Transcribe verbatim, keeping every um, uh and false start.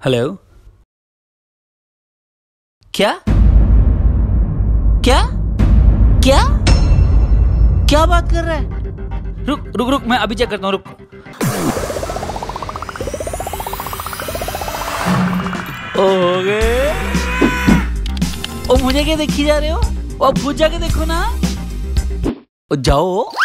Hello. क्या क्या क्या क्या बात कर रहा है? रुक रुक रुक, मैं अभी चेक करता हूँ, रुक। ओ हो गए। ओ मुझे क्या देखी जा रहे हो? ओ अब खुद जाके देखो ना। ओ जाओ।